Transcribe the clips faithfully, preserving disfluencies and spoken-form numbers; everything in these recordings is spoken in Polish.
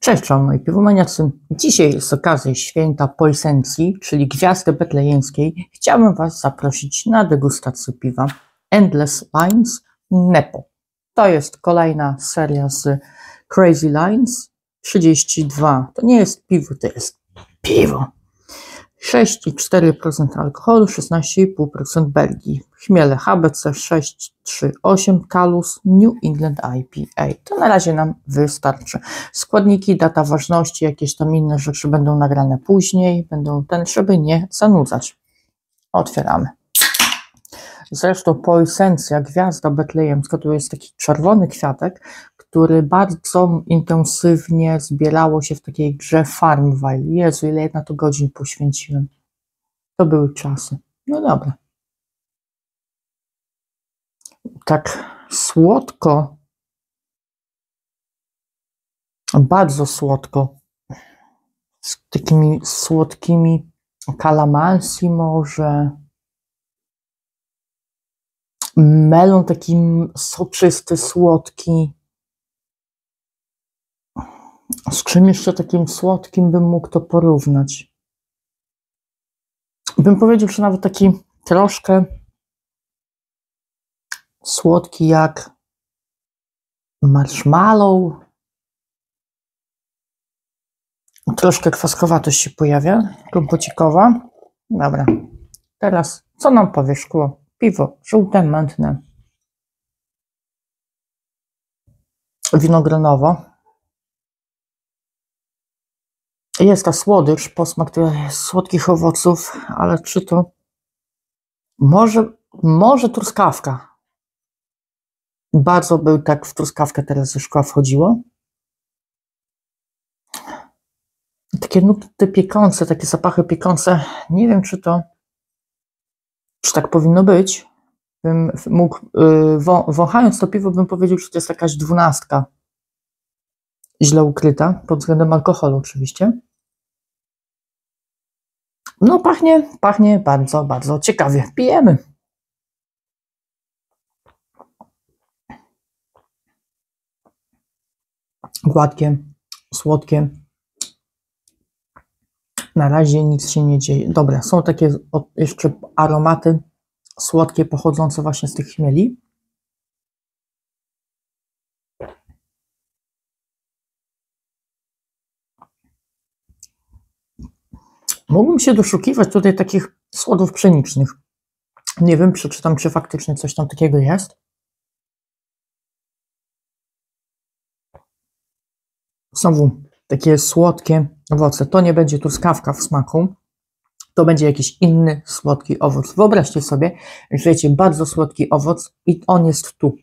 Cześć, czołem moi piwomaniacy. Dzisiaj z okazji święta Poisencji, czyli Gwiazdy Betlejemskiej, chciałbym Was zaprosić na degustację piwa Endless Lines Nepo. To jest kolejna seria z Crazy Lines trzydzieści dwa. To nie jest piwo, to jest piwo. sześć przecinek cztery procent alkoholu, szesnaście przecinek pięć procent Belgii. Chmiele H B C sześć trzy osiem, Kalus New England I P A. To na razie nam wystarczy. Składniki, data ważności, jakieś tam inne rzeczy będą nagrane później, będą ten, żeby nie zanudzać. Otwieramy. Zresztą Poisencja, Gwiazda Betlejemska, to jest taki czerwony kwiatek, który bardzo intensywnie zbierało się w takiej grze Farmville. Jezu, ile ja na to godzin poświęciłem. To były czasy. No dobra. Tak słodko, bardzo słodko, z takimi słodkimi kalamansi może, melon taki soczysty, słodki. Z czym jeszcze takim słodkim bym mógł to porównać? Bym powiedział, że nawet taki troszkę słodki jak marshmallow. Troszkę kwaskowatość się pojawia, kompocikowa. Dobra, teraz co nam powie szkło? Piwo żółte, mętne, winogronowo. Jest ta słodycz, posmak słodkich owoców, ale czy to może, może truskawka? Bardzo by tak w truskawkę teraz ze szkła wchodziło. Takie nuty piekące, takie zapachy piekące. Nie wiem, czy to, czy tak powinno być. Bym mógł, yy, wą, wąchając to piwo, bym powiedział, że to jest jakaś dwunastka. Źle ukryta, pod względem alkoholu oczywiście. No pachnie, pachnie bardzo, bardzo ciekawie. Pijemy. Gładkie, słodkie. Na razie nic się nie dzieje. Dobra, są takie jeszcze aromaty słodkie pochodzące właśnie z tych chmieli. Mógłbym się doszukiwać tutaj takich słodów pszenicznych. Nie wiem, przeczytam, czy faktycznie coś tam takiego jest. Znowu takie słodkie owoce. To nie będzie truskawka w smaku. To będzie jakiś inny słodki owoc. Wyobraźcie sobie, że wiecie, bardzo słodki owoc i on jest tu.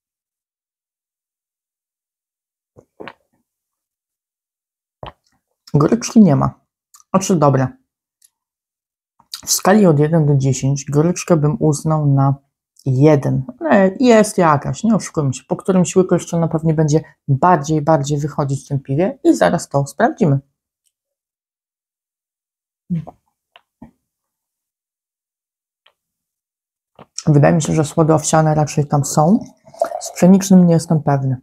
Goryczki nie ma. Znaczy, dobra. W skali od jeden do dziesięciu goryczkę bym uznał na jeden. Jest jakaś, nie oszukujmy się. Po którymś łyku jeszcze na pewno będzie bardziej, bardziej wychodzić w tym piwie i zaraz to sprawdzimy. Wydaje mi się, że słody owsiane raczej tam są. Z pszenicznym nie jestem pewny.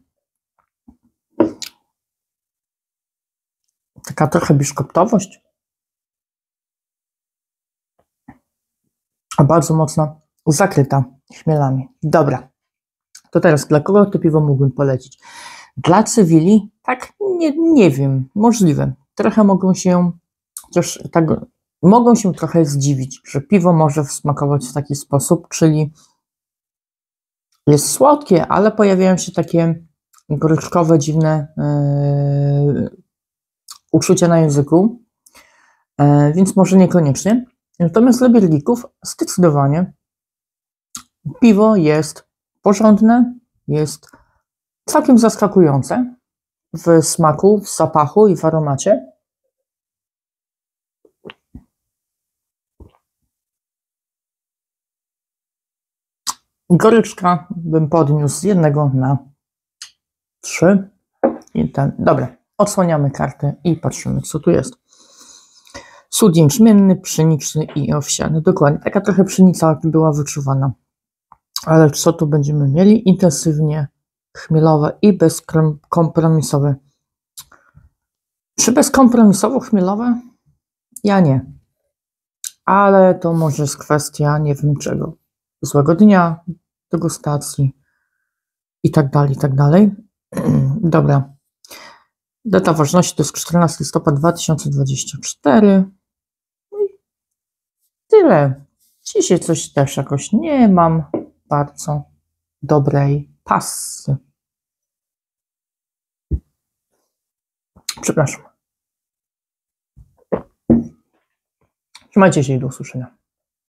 Taka trochę biszkoptowość. A bardzo mocno zakryta chmielami. Dobra. To teraz dla kogo to piwo mógłbym polecić? Dla cywili? Tak, nie, nie wiem. Możliwe. Trochę mogą się chociaż tak, mogą się trochę zdziwić, że piwo może smakować w taki sposób, czyli jest słodkie, ale pojawiają się takie goryczkowe, dziwne yy, uczucia na języku, yy, więc może niekoniecznie. Natomiast dla bierników zdecydowanie piwo jest porządne, jest całkiem zaskakujące w smaku, w zapachu i w aromacie. Goryczka bym podniósł z jednego na trzy. I ten. Dobra, odsłaniamy kartę i patrzymy, co tu jest. Sód jęczmienny, pszeniczny i owsiany. Dokładnie, taka trochę pszenica była wyczuwana. Ale co tu będziemy mieli? Intensywnie chmielowe i bezkompromisowe Czy bezkompromisowo chmielowe? Ja nie. Ale to może jest kwestia nie wiem czego. Złego dnia, degustacji i tak dalej, i tak dalej. Dobra. Data ważności to jest czternastego listopada dwa tysiące dwudziestego czwartego. No i tyle. Dzisiaj coś też jakoś nie mam bardzo dobrej pasy. Przepraszam. Trzymajcie się i do usłyszenia.